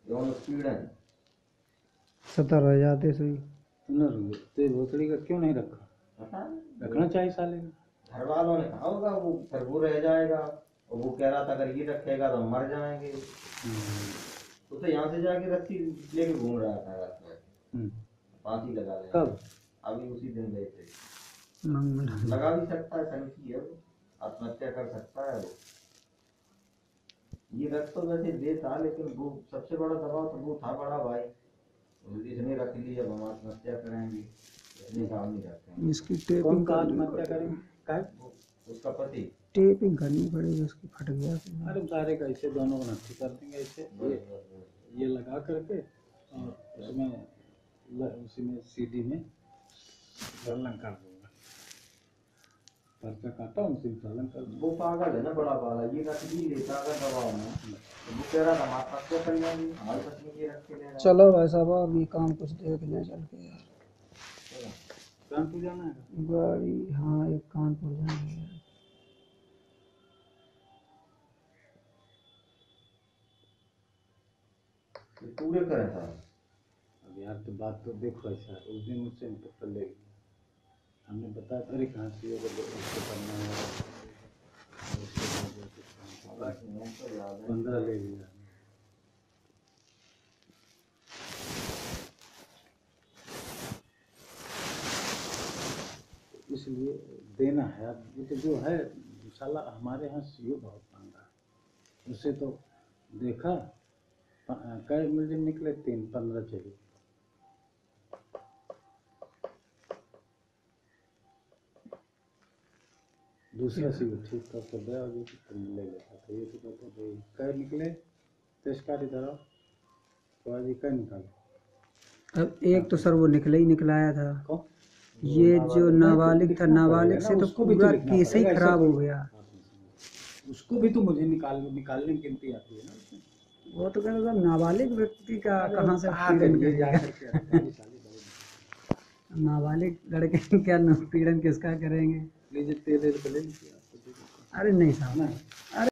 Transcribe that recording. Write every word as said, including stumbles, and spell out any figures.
यौन उत्पीड़न सतर रह जाते सही न रुके तेज भोसड़ी का क्यों नहीं रखा? रखना चाहिए साले का। घर वालों ने कहा होगा वो फिर वो रह जाएगा और वो कह रहा था अगर ये रखेगा तो हम मर जाएंगे। तो तो यहाँ से जाके रस्सी लेके घूम रहा था रात में, फांसी लगा ले। कब? अभी उसी दिन गए थे। मंगल लगा भी सकता है, संख्या है वो, आत्महत्या कर सकता है वो। ये रख तो वैसे दे था, लेकिन वो सबसे बड़ा दबाव तो वो था बड़ा भाई, इसने रख लिया अब हम आत्महत्या करेंगे, इसने काम नहीं रखेंगे। इसकी कौन टेपिंग का करनी आत्महत्या करेंगे? काय? वो उसका पति। टेपिंग करनी पड़ेगी उसकी, फट गया तो। अरे सारे का ऐसे दोनों को नक्की कर देंगे ऐसे, ये ये लगा करके और उसमें ल- उसी में सीडी में चालन कर दूंगा, पर्चा काटा उसी में चालन कर दूंगा। वो पागल है ना बड़ा वाला, ये रख भी लेता अगर दबाव में, तो वो कह रहा था हम आत्महत्या कर लेंगे, हमारे पत्नी के रख के ले रहा। चलो भाई साहब अब ये काम कुछ देख लें चल के यार। कानपुर जाना है? गाड़ी हाँ एक कानपुर जानी है। ये पूरे करे था। अब यार तो बात तो देखो ऐसा, उस दिन मुझसे पत्थर ले गया, हमने बताया अरे कहाँ से ये बोले उसको करना है, पंद्रह ले लिया। इसलिए देना है। अब ये तो जो है साला हमारे यहाँ सीओ बहुत महंगा है, उससे तो देखा कई मुझे निकले तीन पंद्रह चाहिए। दूसरा सीओ ठीक था तो गया जो तुम ले लेता था, ये तो कहते भाई कई निकले पेशकार इधर आओ तो आज कई निकाले। अब एक तो सर वो निकला ही निकलाया था। कौन? ये जो नाबालिग था, नाबालिग से तो पूरा केस ही खराब हो गया। उसको भी तो मुझे निकाल निकालने की गिनती आती है ना उसमें। वो तो कह रहा था नाबालिग व्यक्ति का कहाँ से पीड़न करेंगे। नाबालिग लड़के क्या पीड़न किसका करेंगे। लीजिए तेल ले लीजिए। अरे नहीं साहब, अरे